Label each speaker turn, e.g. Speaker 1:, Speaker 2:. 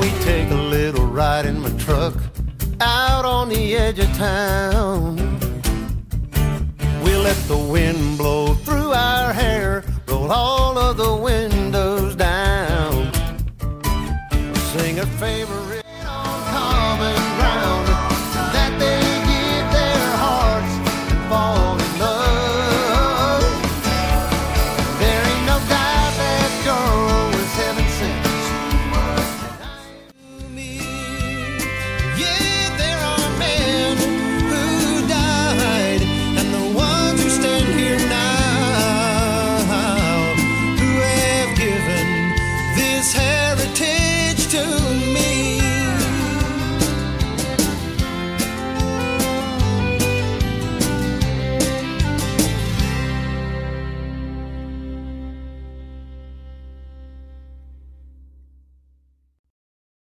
Speaker 1: We take a little ride in my truck out on the edge of town. We let the wind blow through our hair, roll all